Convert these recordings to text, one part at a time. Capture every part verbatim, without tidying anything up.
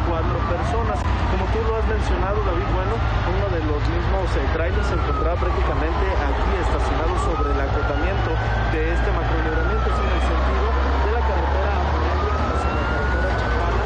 cuatro personas. Como tú lo has mencionado, David, bueno, uno de los mismos eh, trailers se encontraba prácticamente aquí estacionado sobre el acotamiento de este macrolibramiento, es en el sentido de la carretera Morelia hacia la carretera Chapala.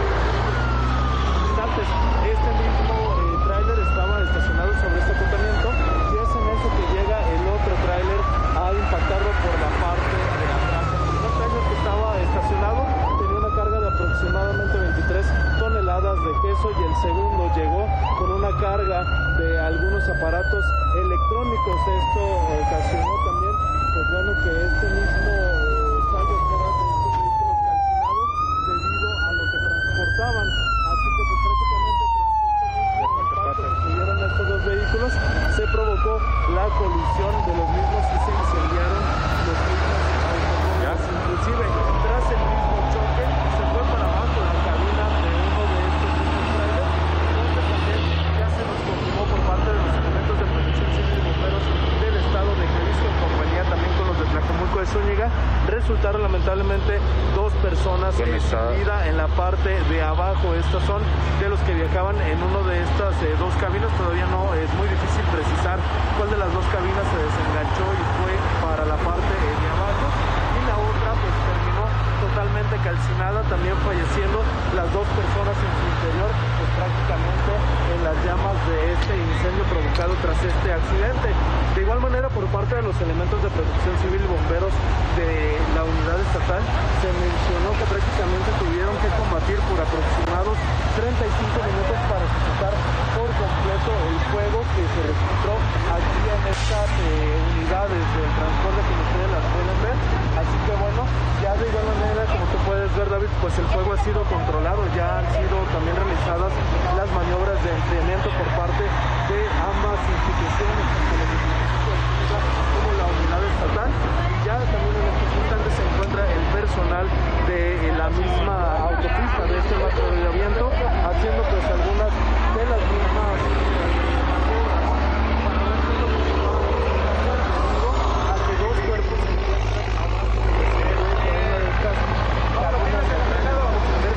Instantes, este mismo eh, trailer estaba estacionado sobre este acotamiento y es en eso que llega el otro trailer a impactarlo por la parte de atrás. El trailer que estaba estacionado tenía una carga de aproximadamente veintitrés toneladas de queso y el segundo llegó con una carga de algunos aparatos electrónicos. Esto ocasionó también, pues bueno, que este mismo eh, saldo fuera de estos vehículos calcinados debido a lo que transportaban. Así que pues prácticamente tras este mismo impacto que tuvieron estos dos vehículos, se provocó la colisión de los mismos y se incendiaron los mismos automóviles. Inclusive, tras el mismo choque, se fue para abajo la cabina de uno de estos mismos trailers, donde también ya se nos confirmó por parte de los elementos de protección civil y bomberos del estado de Jalisco, en compañía también con los de Tlajomulco de Zúñiga, resultaron lamentablemente dos personas sin vida en la parte de abajo. Estos son de los que viajaban en uno de estas eh, dos cabinas. Todavía no es muy difícil precisar cuál de las dos cabinas se desenganchó y fue para la parte eh, de abajo, y la otra pues terminó totalmente calcinada, también falleciendo las dos personas en su interior, pues prácticamente en las llamas de este incendio provocado tras este accidente. De igual manera, por parte de los elementos de protección civil y bomberos de la unidad estatal, se mencionó que prácticamente tuvieron que combatir por aproximados treinta y cinco minutos para sofocar por completo el fuego que se registró aquí en estas eh, unidades del transporte, como ustedes las pueden ver. Así que bueno, ya de igual manera, como tú puedes ver, David, pues el fuego ha sido controlado, ya han sido también realizadas las maniobras de enfriamiento por parte de ambas instituciones, tanto el municipio como la unidad estatal, y ya también en estos instantes se encuentra el personal de la misma autopista de este macrolibramiento haciendo pues algunas de las mismas maniobras para ver qué es lo que se va a que dos cuerpos se encuentran abajo de una de estas cabinas de tren.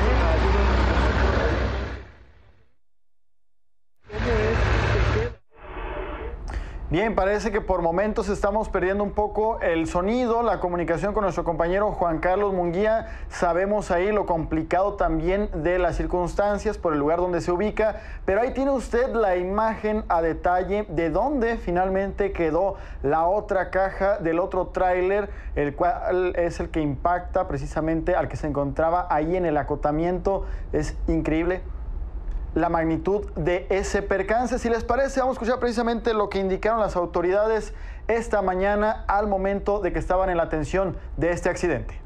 Bien, parece que por momentos estamos perdiendo un poco el sonido, la comunicación con nuestro compañero Juan Carlos Munguía. Sabemos ahí lo complicado también de las circunstancias por el lugar donde se ubica, pero ahí tiene usted la imagen a detalle de dónde finalmente quedó la otra caja del otro tráiler, el cual es el que impacta precisamente al que se encontraba ahí en el acotamiento. Es increíble la magnitud de ese percance. Si les parece, vamos a escuchar precisamente lo que indicaron las autoridades esta mañana al momento de que estaban en la atención de este accidente.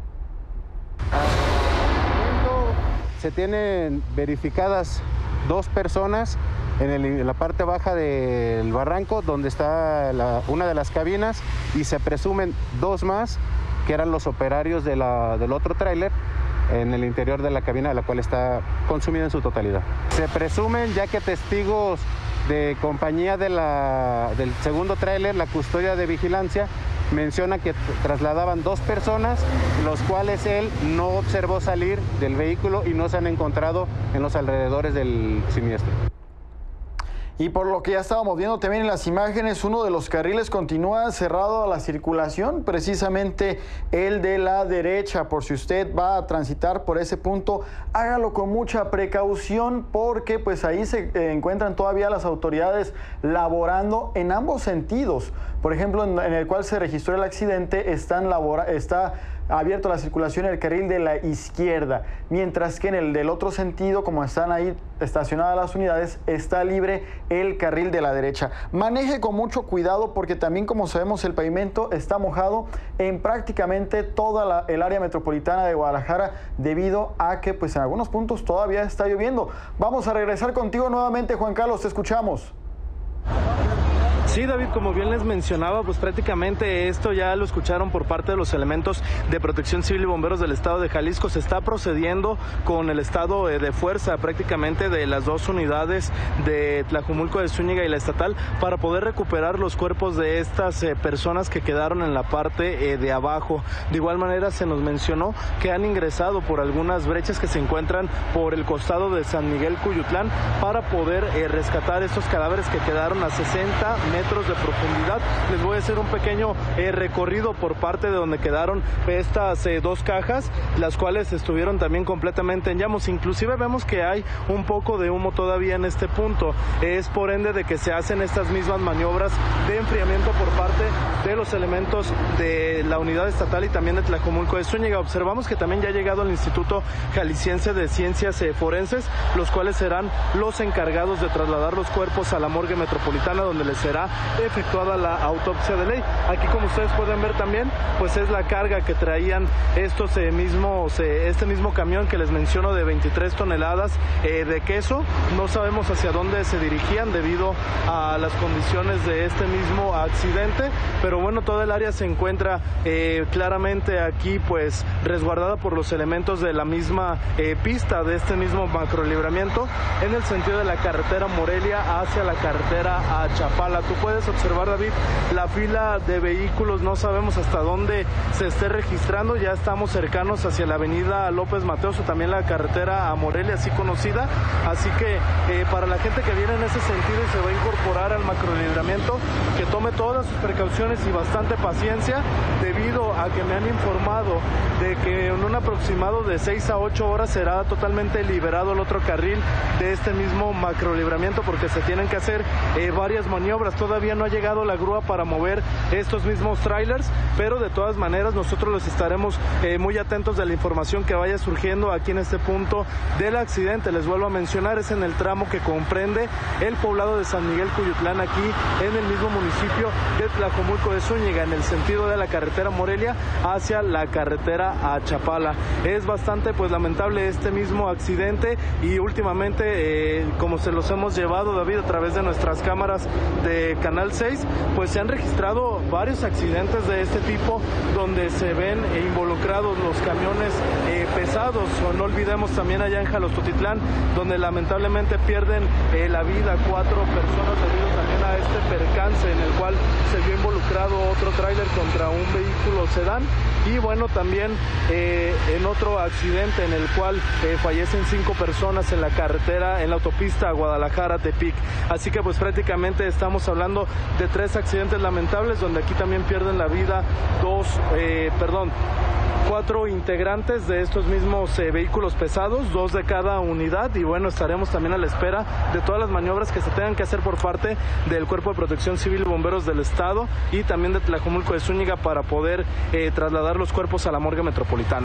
Se tienen verificadas dos personas en, el, en la parte baja del barranco, donde está la, una de las cabinas, y se presumen dos más, que eran los operarios de la, del otro tráiler, en el interior de la cabina, de la cual está consumida en su totalidad. Se presumen, ya que testigos de compañía de la, del segundo tráiler, la custodia de vigilancia, menciona que trasladaban dos personas, los cuales él no observó salir del vehículo y no se han encontrado en los alrededores del siniestro. Y por lo que ya estábamos viendo también en las imágenes, uno de los carriles continúa cerrado a la circulación, precisamente el de la derecha. Por si usted va a transitar por ese punto, hágalo con mucha precaución, porque pues ahí se eh, encuentran todavía las autoridades laborando en ambos sentidos. Por ejemplo, en, en el cual se registró el accidente, están labora, está abierto la circulación en el carril de la izquierda, mientras que en el del otro sentido, como están ahí estacionadas las unidades, está libre el carril de la derecha. Maneje con mucho cuidado, porque también, como sabemos, el pavimento está mojado en prácticamente toda la, el área metropolitana de Guadalajara, debido a que pues en algunos puntos todavía está lloviendo. Vamos a regresar contigo nuevamente, Juan Carlos, te escuchamos. Sí, David, como bien les mencionaba, pues prácticamente esto ya lo escucharon por parte de los elementos de Protección Civil y Bomberos del Estado de Jalisco. Se está procediendo con el estado de fuerza prácticamente de las dos unidades de Tlajumulco de Zúñiga y la estatal para poder recuperar los cuerpos de estas eh, personas que quedaron en la parte eh, de abajo. De igual manera se nos mencionó que han ingresado por algunas brechas que se encuentran por el costado de San Miguel Cuyutlán para poder eh, rescatar estos cadáveres que quedaron a sesenta metros de profundidad. Les voy a hacer un pequeño eh, recorrido por parte de donde quedaron estas eh, dos cajas, las cuales estuvieron también completamente en llamas. Inclusive vemos que hay un poco de humo todavía en este punto. Es por ende de que se hacen estas mismas maniobras de enfriamiento por parte de los elementos de la unidad estatal y también de Tlajumulco de Zúñiga. Observamos que también ya ha llegado el Instituto Jalisciense de Ciencias eh, Forenses, los cuales serán los encargados de trasladar los cuerpos a la morgue metropolitana, donde les será efectuada la autopsia de ley. Aquí, como ustedes pueden ver también, pues es la carga que traían estos eh, mismos, eh, este mismo camión que les menciono de veintitrés toneladas eh, de queso. No sabemos hacia dónde se dirigían debido a las condiciones de este mismo accidente, pero bueno, toda el área se encuentra eh, claramente aquí pues resguardada por los elementos de la misma eh, pista de este mismo macrolibramiento en el sentido de la carretera Morelia hacia la carretera a Chapala. Tú puedes observar, David, la fila de vehículos, no sabemos hasta dónde se esté registrando. Ya estamos cercanos hacia la avenida López Mateos o también la carretera a Morelia, así conocida. Así que eh, para la gente que viene en ese sentido y se va a incorporar al macrolibramiento, que tome todas sus precauciones y bastante paciencia, debido a que me han informado de que en un aproximado de seis a ocho horas será totalmente liberado el otro carril de este mismo macrolibramiento, porque se tienen que hacer eh, varias maniobras. Todavía no ha llegado la grúa para mover estos mismos trailers, pero de todas maneras nosotros los estaremos eh, muy atentos de la información que vaya surgiendo aquí en este punto del accidente. Les vuelvo a mencionar, es en el tramo que comprende el poblado de San Miguel Cuyutlán, aquí en el mismo municipio de Tlajumulco de Zúñiga, en el sentido de la carretera Morelia hacia la carretera a Chapala. Es bastante pues lamentable este mismo accidente y últimamente eh, como se los hemos llevado, David, a través de nuestras cámaras de Canal seis, pues se han registrado varios accidentes de este tipo donde se ven involucrados los camiones eh, pesados. O no olvidemos también allá en Jalostotitlán, donde lamentablemente pierden eh, la vida cuatro personas debido también a este percance en el cual se vio involucrado otro tráiler contra un vehículo sedán. Y bueno, también eh, en otro accidente en el cual eh, fallecen cinco personas en la carretera, en la autopista Guadalajara-Tepic. Así que pues prácticamente estamos hablando de tres accidentes lamentables, donde aquí también pierden la vida dos, eh, perdón, cuatro integrantes de estos mismos eh, vehículos pesados, dos de cada unidad. Y bueno, estaremos también a la espera de todas las maniobras que se tengan que hacer por parte del Cuerpo de Protección Civil y Bomberos del Estado y también de Tlajumulco de Zúñiga para poder eh, trasladar los cuerpos a la morgue metropolitana.